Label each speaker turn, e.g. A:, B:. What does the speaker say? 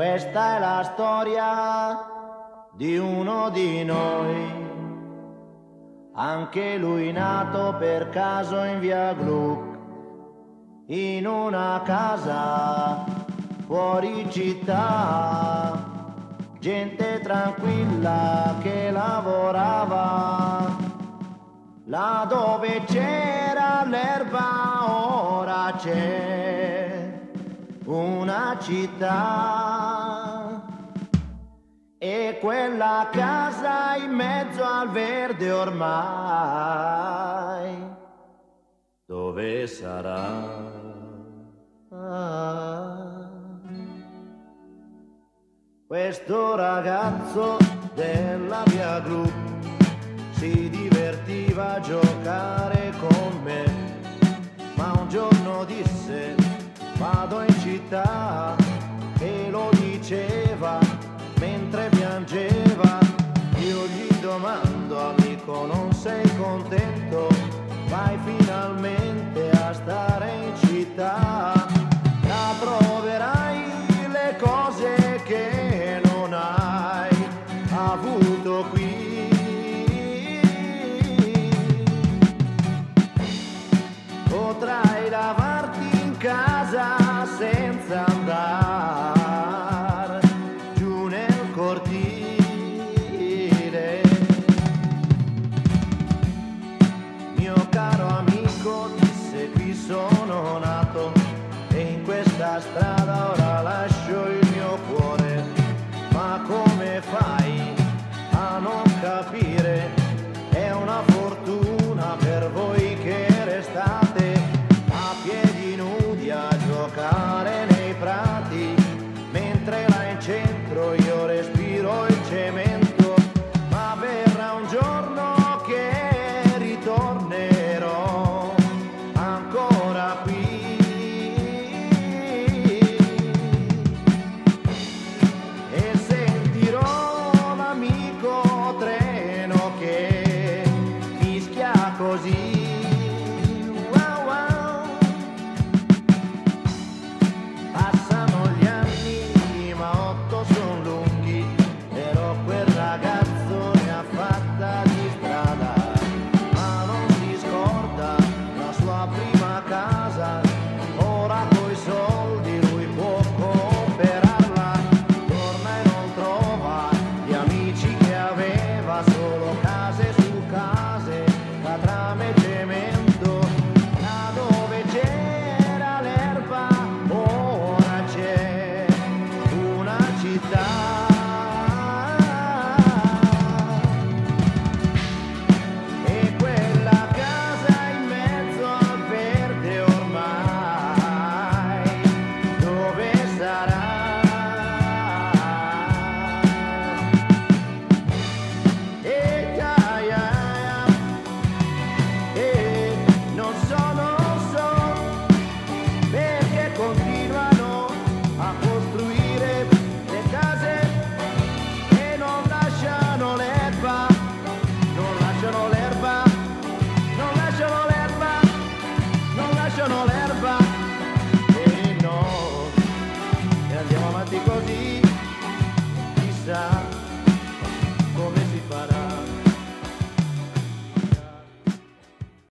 A: Questa è la storia di uno di noi, anche lui nato per caso in via Gluck, in una casa fuori città, gente tranquilla che lavorava, là dove c'era l'erba ora c'è una città, e quella casa in mezzo al verde ormai dove sarà? Questo ragazzo della via Gluck si divertiva a giocare con me, ma un giorno disse vado in città, e lo diceva mentre piangeva. Io gli domando, amico, non sei contento? Vai finalmente a stare in città, la proverai le cose che non hai avuto qui. Potrai lavarti in casa senza andare giù nel cortile. Mio caro amico, disse, qui sono nato e in questa strada ora lascio il mio cuore. Ma come fai a non capire? È una fortuna per voi che restate a piedi nudi a giocare nei prati, mentre là in centro io respiro il cemento. Ma verrà un giorno che ritornerò ancora qui e sentirò l'amico treno che fischia così.